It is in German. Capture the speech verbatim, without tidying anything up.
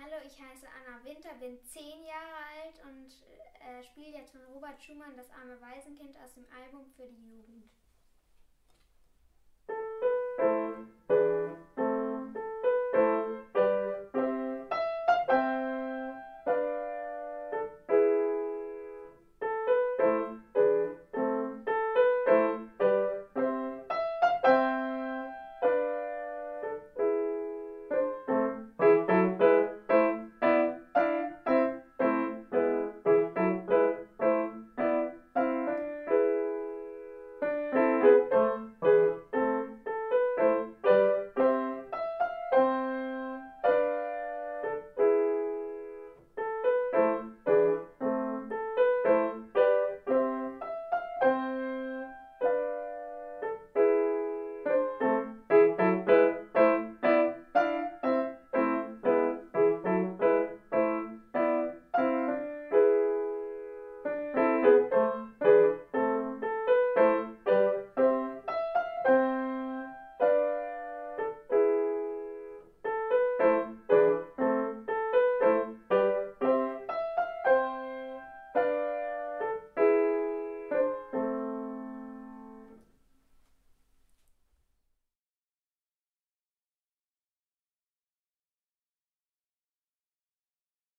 Hallo, ich heiße Anna Winter, bin zehn Jahre alt und äh, spiele jetzt von Robert Schumann das arme Waisenkind aus dem Album für die Jugend.